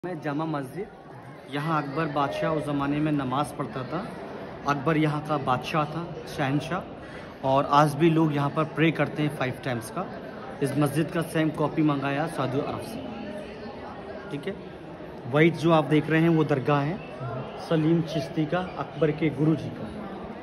मैं जामा मस्जिद, यहाँ अकबर बादशाह उस ज़माने में नमाज़ पढ़ता था। अकबर यहाँ का बादशाह था, शहनशाह, और आज भी लोग यहाँ पर प्रे करते हैं 5 टाइम्स का। इस मस्जिद का सेम कॉपी मंगाया सऊदी अरब से। ठीक है, वाइट जो आप देख रहे हैं वो दरगाह है सलीम चिश्ती का, अकबर के गुरु जी का।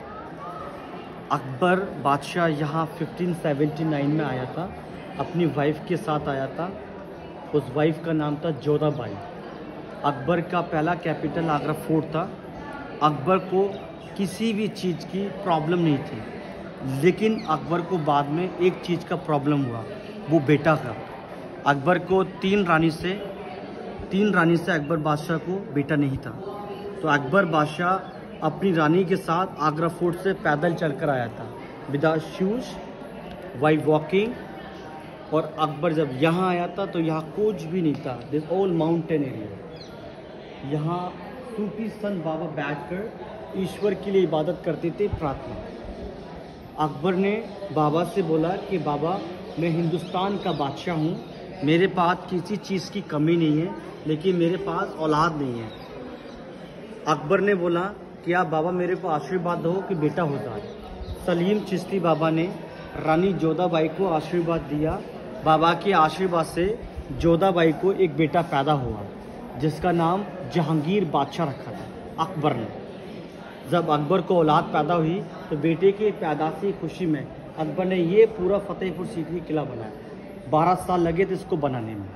अकबर बादशाह यहाँ 1579 में आया था, अपनी वाइफ के साथ आया था। उस वाइफ का नाम था जोधाबाई। अकबर का पहला कैपिटल आगरा फोर्ट था। अकबर को किसी भी चीज़ की प्रॉब्लम नहीं थी, लेकिन अकबर को बाद में एक चीज़ का प्रॉब्लम हुआ, वो बेटा का। अकबर को तीन रानी से अकबर बादशाह को बेटा नहीं था, तो अकबर बादशाह अपनी रानी के साथ आगरा फोर्ट से पैदल चलकर आया था, विदाउट शूज़, वाई वॉकिंग। और अकबर जब यहाँ आया था तो यहाँ कुछ भी नहीं था, दिस ऑल माउंटेन एरिया। यहाँ सूफी संत बाबा बैठकर ईश्वर के लिए इबादत करते थे, प्रार्थना। अकबर ने बाबा से बोला कि बाबा, मैं हिंदुस्तान का बादशाह हूँ, मेरे पास किसी चीज़ की कमी नहीं है, लेकिन मेरे पास औलाद नहीं है। अकबर ने बोला कि आप बाबा मेरे को आशीर्वाद दो कि बेटा हो जाए। सलीम चिश्ती बाबा ने रानी जोधाबाई को आशीर्वाद दिया। बाबा के आशीर्वाद से जोधाबाई को एक बेटा पैदा हुआ, जिसका नाम जहांगीर बादशाह रखा था अकबर ने। जब अकबर को औलाद पैदा हुई तो बेटे के पैदा की खुशी में अकबर ने ये पूरा फतेहपुर सीकरी किला बनाया। 12 साल लगे थे इसको बनाने में।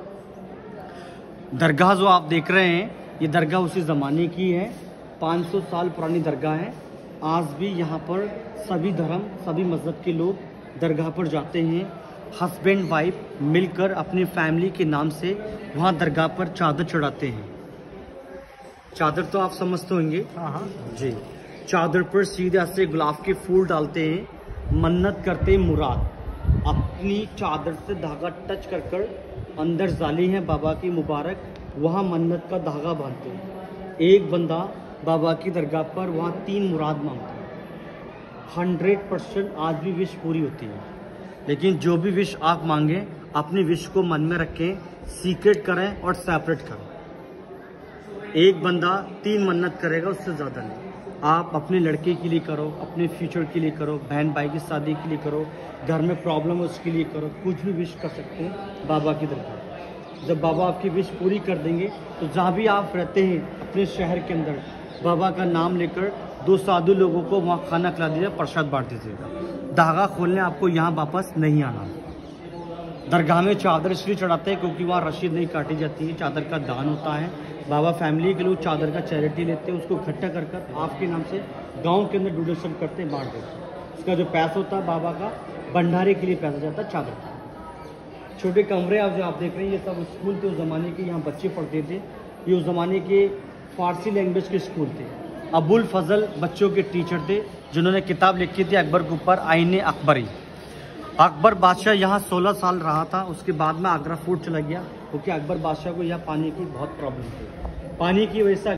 दरगाह जो आप देख रहे हैं, ये दरगाह उसी ज़माने की है, 500 साल पुरानी दरगाह है। आज भी यहाँ पर सभी धर्म, सभी मज़हब के लोग दरगाह पर जाते हैं। हस्बैंड वाइफ मिलकर अपनी फैमिली के नाम से वहाँ दरगाह पर चादर चढ़ाते हैं। चादर तो आप समझते होंगे। हाँ जी। चादर पर सीधे से गुलाब के फूल डालते हैं, मन्नत करते हैं मुराद। अपनी चादर से धागा टच कर अंदर जाली है बाबा की मुबारक, वहाँ मन्नत का धागा बांधते हैं। एक बंदा बाबा की दरगाह पर वहाँ 3 मुराद मांगता है। 100% आज भी विश पूरी होती है, लेकिन जो भी विश आप मांगे अपनी विश को मन में रखें, सीक्रेट करें और सेपरेट करें। एक बंदा 3 मन्नत करेगा, उससे ज़्यादा नहीं। आप अपने लड़के के लिए करो, अपने फ्यूचर के लिए करो, बहन भाई की शादी के लिए करो, घर में प्रॉब्लम है उसके लिए करो, कुछ भी विश कर सकते हैं बाबा की दरगाह। जब बाबा आपकी विश पूरी कर देंगे तो जहाँ भी आप रहते हैं अपने शहर के अंदर बाबा का नाम लेकर 2 साधु लोगों को वहाँ खाना खिला दीजिए, प्रसाद बांट दीजिएगा। धागा खोलने आपको यहाँ वापस नहीं आना। दरगाह में चादर इसलिए चढ़ाते हैं क्योंकि वहाँ रसीद नहीं काटी जाती है, चादर का दान होता है। बाबा फैमिली के लोग चादर का चैरिटी लेते हैं, उसको इकट्ठा कर आपके नाम से गांव के अंदर डोनेशन करते हैं, बांट देते हैं। उसका जो पैसा होता है बाबा का भंडारे के लिए पैसा जाता है चादर का। छोटे कमरे आप जो आप देख रहे हैं, ये सब स्कूल थे उस ज़माने के, यहाँ बच्चे पढ़ते थे। ये उस ज़माने के फारसी लैंग्वेज के स्कूल थे। अबुल फजल बच्चों के टीचर थे, जिन्होंने किताब लिखी थी अकबर के ऊपर, आईने अकबरी। अकबर बादशाह यहाँ 16 साल रहा था, उसके बाद में आगरा फोर्ट चला गया, क्योंकि अकबर बादशाह को यहाँ पानी की बहुत प्रॉब्लम थी। पानी की वजह से